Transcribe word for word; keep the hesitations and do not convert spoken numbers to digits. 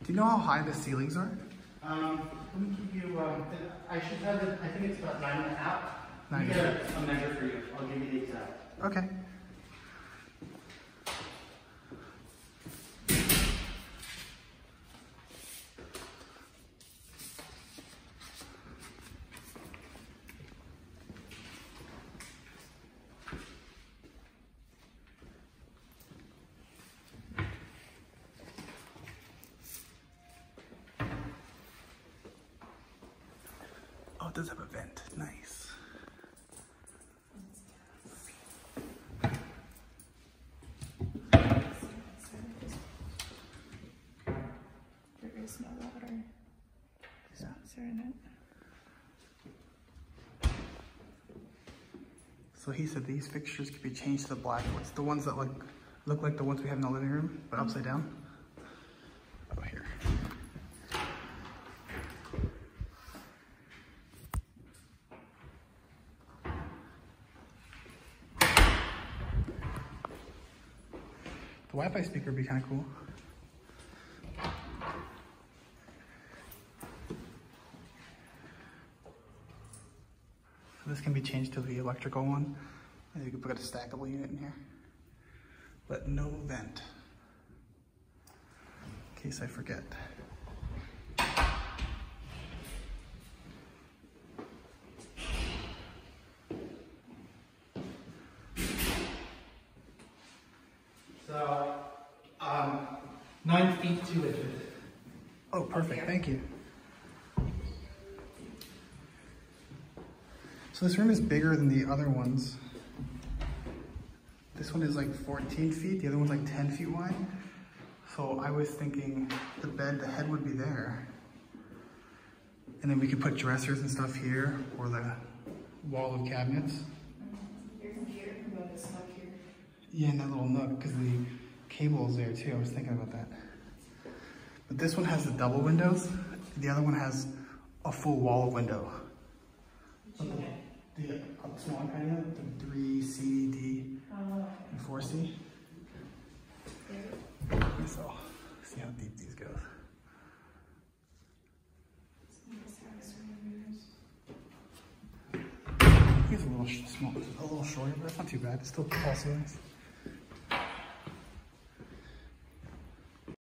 Do you know how high the ceilings are? Um, let me give you, um, I should have it, I think it's about nine and a half. Nine Let and me a get a, a measure for you. I'll give you the exact. Okay. Oh, it does have a vent. Nice. There is no water dispenser in it. So he said these fixtures could be changed to the black ones, the ones that look look like the ones we have in the living room, but upside down. Oh, here. The Wi-Fi speaker would be kind of cool. So this can be changed to the electrical one. And you can put a stackable unit in here. But no vent. In case I forget. So, um, nine feet, two inches. Oh, perfect, thank you. So this room is bigger than the other ones. This one is like fourteen feet, the other one's like ten feet wide. So I was thinking the bed, the head would be there. And then we could put dressers and stuff here, or the wall of cabinets. Your computer can go this up here. Yeah, in that little nook, because the cable is there too. I was thinking about that. But this one has the double windows. The other one has a full wall of window. Okay. The uh, small patio, the three C, D, Oh. and four C. So, see how deep these go. He's a little sh small, a little shorter, but it's not too bad. It's still tall ceilings.